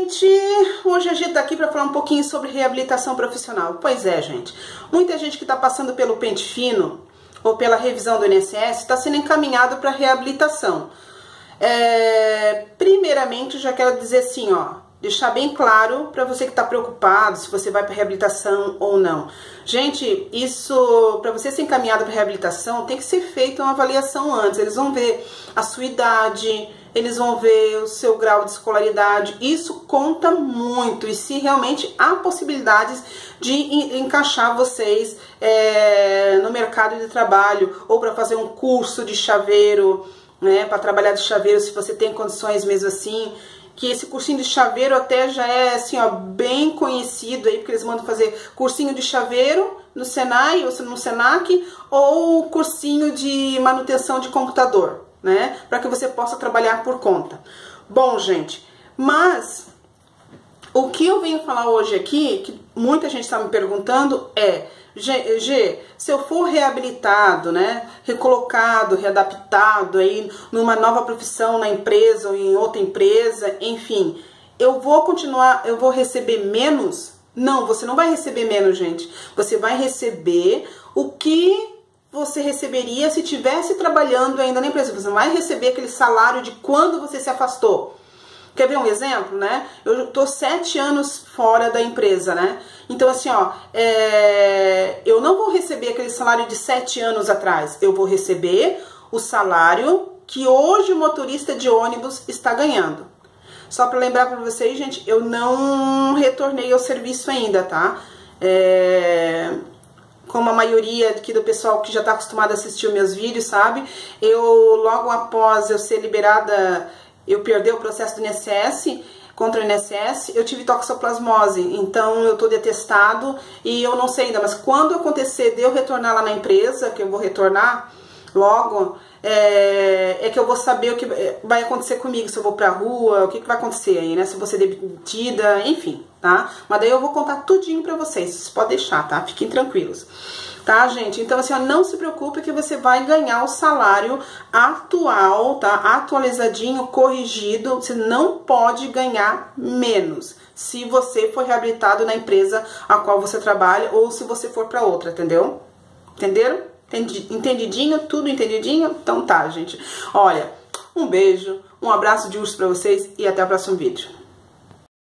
gente! Hoje a gente tá aqui para falar um pouquinho sobre reabilitação profissional. Pois é, gente. Muita gente que está passando pelo pente fino ou pela revisão do INSS está sendo encaminhado para reabilitação. Primeiramente, já quero dizer assim, ó, deixar bem claro para você que está preocupado se você vai para reabilitação ou não. Gente, isso, para você ser encaminhado para reabilitação, tem que ser feita uma avaliação antes. Eles vão ver a sua idade, eles vão ver o seu grau de escolaridade. Isso conta muito, e se realmente há possibilidades de encaixar vocês no mercado de trabalho, ou para fazer um curso de chaveiro, né, para trabalhar de chaveiro, se você tem condições mesmo assim. Que esse cursinho de chaveiro até já é assim, ó, bem conhecido aí, porque eles mandam fazer cursinho de chaveiro no Senai ou no Senac, ou cursinho de manutenção de computador, né, para que você possa trabalhar por conta. Bom, gente, mas o que eu venho falar hoje aqui, que muita gente está me perguntando, G, se eu for reabilitado, né, recolocado, readaptado aí numa nova profissão na empresa ou em outra empresa, enfim, eu vou continuar, eu vou receber menos? Não, você não vai receber menos, gente. Você vai receber o que você receberia se estivesse trabalhando ainda na empresa. Você não vai receber aquele salário de quando você se afastou. Quer ver um exemplo, né? Eu tô 7 anos fora da empresa, né? Então, assim, ó, eu não vou receber aquele salário de 7 anos atrás. Eu vou receber o salário que hoje o motorista de ônibus está ganhando. Só para lembrar para vocês, gente, eu não retornei ao serviço ainda, tá? Como a maioria aqui do pessoal que já está acostumado a assistir os meus vídeos, sabe? Eu, logo após eu ser liberada, eu perdi o processo do INSS, contra o INSS, eu tive toxoplasmose, então eu tô de atestado e eu não sei ainda, mas quando acontecer de eu retornar lá na empresa, que eu vou retornar logo, que eu vou saber o que vai acontecer comigo, se eu vou pra rua, o que vai acontecer aí, né, se eu vou ser demitida, enfim, tá? Mas daí eu vou contar tudinho pra vocês podem deixar, tá? Fiquem tranquilos. Tá, gente? Então, assim, ó, não se preocupe que você vai ganhar o salário atual, tá? Atualizadinho, corrigido. Você não pode ganhar menos se você for reabilitado na empresa a qual você trabalha ou se você for para outra, entendeu? Entenderam? Entendidinho? Tudo entendidinho? Então tá, gente. Olha, um beijo, um abraço de urso para vocês e até o próximo vídeo.